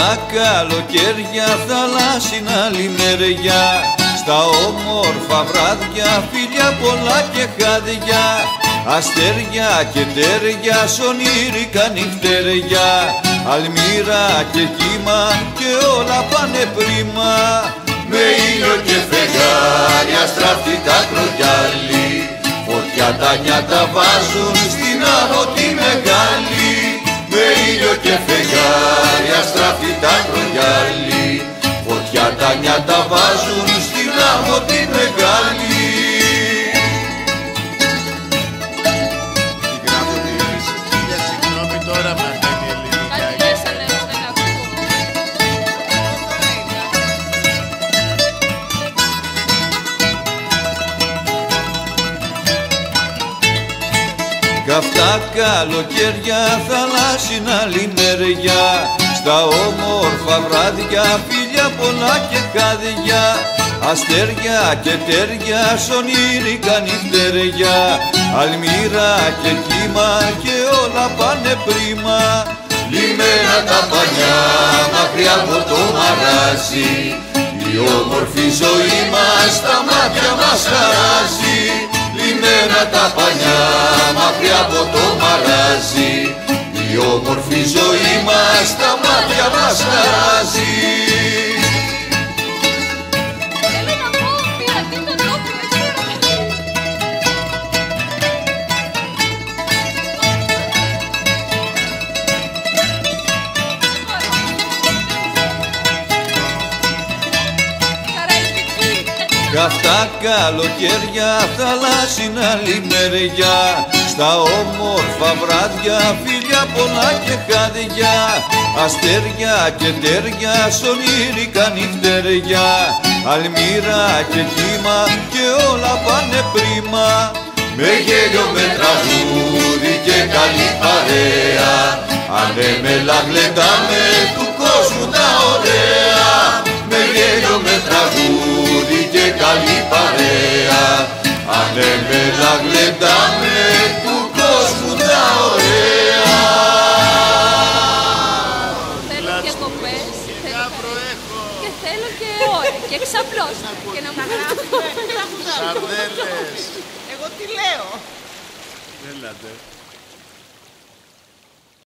Καυτά καλοκαίρια, θαλάσσινα λιμέρια, στα όμορφα βράδια, φίλια πολλά και χάδια, αστέρια και τέρια, σ' ονείρικα νυχτέρια, αλμύρα και κύμα και όλα πάνε πρίμα. Με ήλιο και φεγγάρι αστράφτη τα κρογιάλι, φωτιά τα νιάτα βάζουν στην άμμο τη μεγάλη. Με ήλιο και φεγγάρι αστράφτη τα κρογιάλι, φωτιά τα νιάτα βάζουν στην άμμο τη μεγάλη. Τι γράφω της χίλια συγγνώμη τώρα μαθαίνει ελληνικά. Καυτά καλοκαίρια, θαλάσσινα λιμέρια, στα όμορφα βράδια, φίλια πολλά και χάδια, αστέρια και τέρια, σ' ονείρικα νυχτέρια, αλμύρα και κύμα και όλα πάνε πρίμα. Λιμένα τα πανιά, μακριά από το μαράζι, η όμορφη ζωή μας στα μάτια μας χαράζει. Λιμένα τα πανιά, μακριά από το μαράζι, η όμορφη ζωή μας στα μάτια μας χαράζει. Καυτά καλοκαίρια, θαλάσσινα λιμέρια, στα όμορφα βράδια, φίλια πολλά και χάδια, αστέρια και τέρια, σ' ονείρικα νυχτέρια, αλμύρα και κύμα και όλα πάνε πρίμα. Με γέλιο, με τραγούδι και καλή παρέα, ανέμελα γλεντάμε του κόσμου τα ωραία. Με γέλιο, με τραγούδι και καλή παρέα, ανέμελα γλεντάμε του κόσμου τα ωραία. Θέλω και κοπές, και θέλω και ώρα και ξαπλώστα και να μου γράφουμε Σαρδέλες. Εγώ τι λέω. Έλατε.